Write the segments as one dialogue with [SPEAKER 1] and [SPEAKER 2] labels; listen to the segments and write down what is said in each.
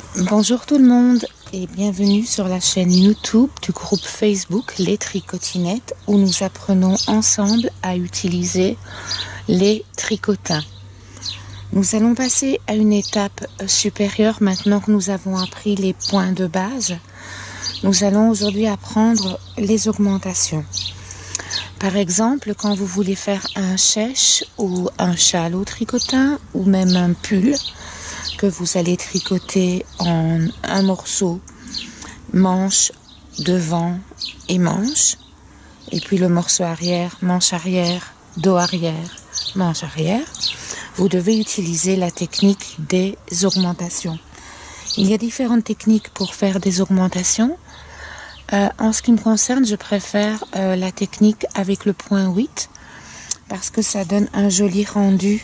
[SPEAKER 1] Bonjour tout le monde et bienvenue sur la chaîne YouTube du groupe Facebook Les Tricotinettes où nous apprenons ensemble à utiliser les tricotins. Nous allons passer à une étape supérieure maintenant que nous avons appris les points de base. Nous allons aujourd'hui apprendre les augmentations. Par exemple, quand vous voulez faire un chèche ou un châle au tricotin ou même un pull que vous allez tricoter en un morceau, manche, devant et manche, et puis le morceau arrière, manche arrière, dos arrière, manche arrière, vous devez utiliser la technique des augmentations. Il y a différentes techniques pour faire des augmentations. En ce qui me concerne, je préfère la technique avec le point 8 parce que ça donne un joli rendu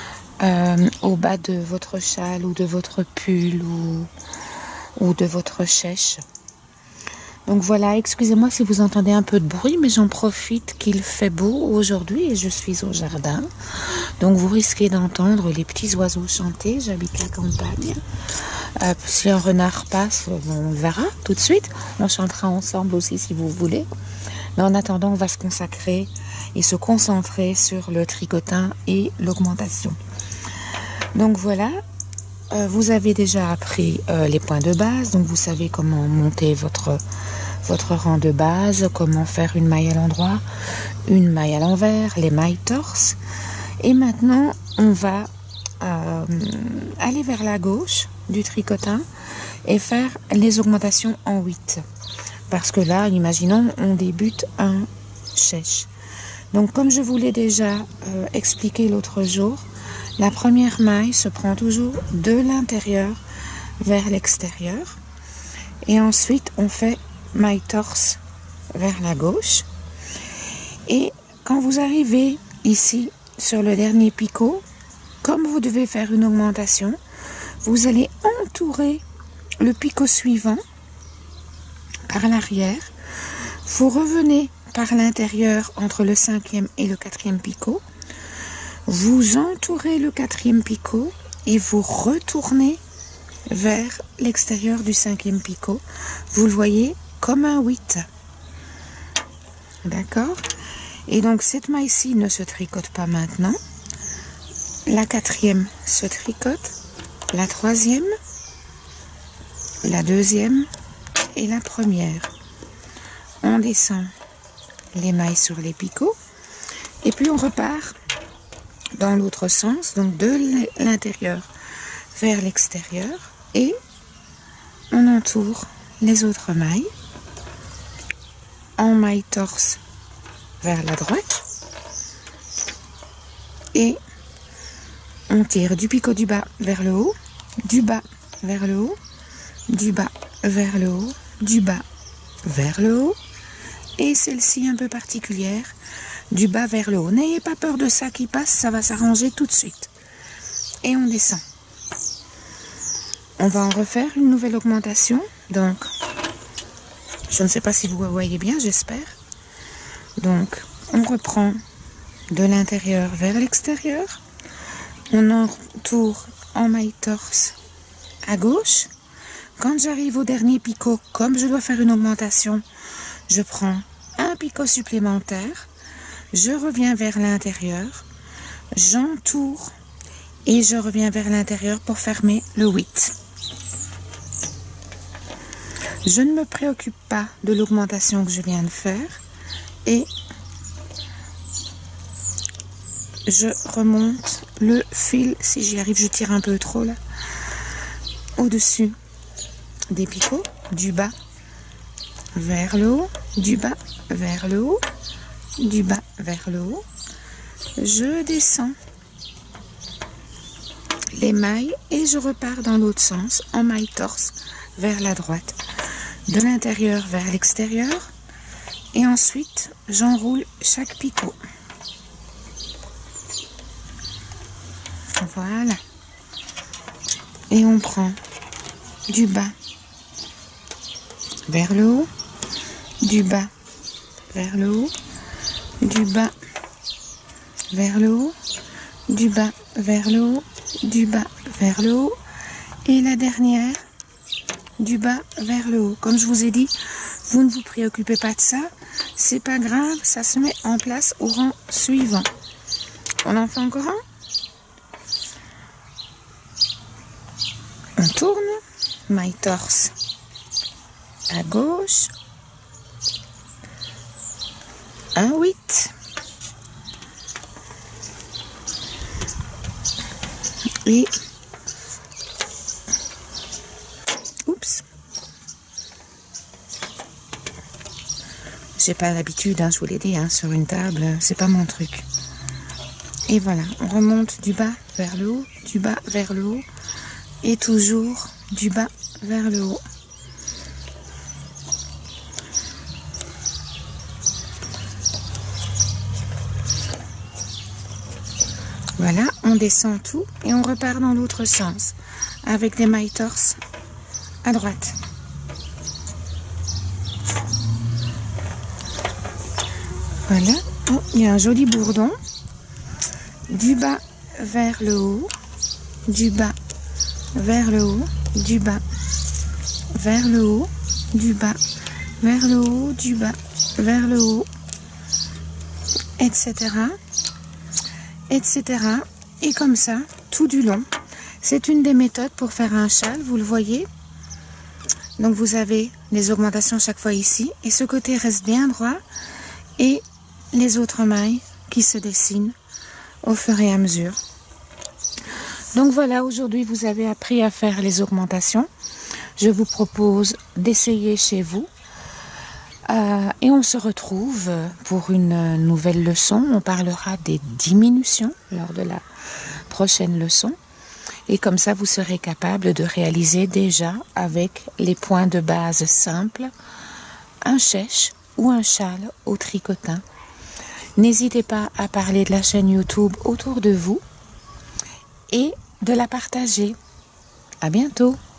[SPEAKER 1] au bas de votre châle ou de votre pull ou de votre chèche. Donc voilà, excusez-moi si vous entendez un peu de bruit, mais j'en profite qu'il fait beau aujourd'hui et je suis au jardin. Donc vous risquez d'entendre les petits oiseaux chanter, j'habite la campagne. Si un renard passe, on verra tout de suite. On chantera ensemble aussi si vous voulez. Mais en attendant, on va se consacrer et se concentrer sur le tricotin et l'augmentation. Donc voilà, vous avez déjà appris les points de base. Donc vous savez comment monter votre rang de base, comment faire une maille à l'endroit, une maille à l'envers, les mailles torse. Et maintenant, on va aller vers la gauche du tricotin et faire les augmentations en 8. Parce que là, imaginons, on débute un chèche. Donc, comme je vous l'ai déjà expliqué l'autre jour, la première maille se prend toujours de l'intérieur vers l'extérieur. Et ensuite, on fait maille torse vers la gauche. Et quand vous arrivez ici sur le dernier picot, comme vous devez faire une augmentation, vous allez entourer le picot suivant par l'arrière. Vous revenez par l'intérieur entre le 5e et le 4e picot. Vous entourez le 4e picot et vous retournez vers l'extérieur du 5e picot. Vous le voyez comme un 8. D'accord ? Et donc cette maille-ci ne se tricote pas maintenant. La 4e se tricote, la 3e, la 2e et la 1re. On descend les mailles sur les picots et puis on repart dans l'autre sens, donc de l'intérieur vers l'extérieur et on entoure les autres mailles en maille torse vers la droite et on tire du picot du bas vers le haut, du bas vers le haut, du bas vers le haut, du bas vers le haut et celle-ci un peu particulière, du bas vers le haut. N'ayez pas peur de ça qui passe, ça va s'arranger tout de suite. Et on descend. On va en refaire une nouvelle augmentation. Donc, je ne sais pas si vous voyez bien, j'espère. Donc, on reprend de l'intérieur vers l'extérieur. On entoure en maille torse à gauche. Quand j'arrive au dernier picot, comme je dois faire une augmentation, je prends un picot supplémentaire. Je reviens vers l'intérieur. J'entoure et je reviens vers l'intérieur pour fermer le 8. Je ne me préoccupe pas de l'augmentation que je viens de faire et je remonte le fil, si j'y arrive, je tire un peu trop là, au-dessus des picots, du bas vers le haut, du bas vers le haut, du bas vers le haut. Je descends les mailles et je repars dans l'autre sens en maille torse vers la droite, de l'intérieur vers l'extérieur et ensuite j'enroule chaque picot. Voilà. Et on prend du bas vers le haut, du bas vers le haut, du bas vers le haut, du bas vers le haut, du bas vers le haut. Et la dernière, du bas vers le haut. Comme je vous ai dit, vous ne vous préoccupez pas de ça. C'est pas grave, ça se met en place au rang suivant. On en fait encore un. On tourne. Maille torse à gauche. Un 8. Et oups, j'ai pas l'habitude, je vous l'ai dit, sur une table, c'est pas mon truc. Et voilà, on remonte du bas vers le haut, du bas vers le haut, et toujours du bas vers le haut. Voilà, on descend tout et on repart dans l'autre sens avec des mailles torse à droite. Voilà, oh, il y a un joli bourdon. Du bas vers le haut, du bas vers le haut, du bas vers le haut, du bas vers le haut, du bas vers le haut, etc. etc. Et comme ça, tout du long. C'est une des méthodes pour faire un châle, vous le voyez. Donc vous avez les augmentations chaque fois ici. Et ce côté reste bien droit. Et les autres mailles qui se dessinent au fur et à mesure. Donc voilà, aujourd'hui vous avez appris à faire les augmentations. Je vous propose d'essayer chez vous. Et on se retrouve pour une nouvelle leçon. On parlera des diminutions lors de la prochaine leçon. Et comme ça, vous serez capable de réaliser déjà avec les points de base simples un chèche ou un châle au tricotin. N'hésitez pas à parler de la chaîne YouTube autour de vous et de la partager. À bientôt!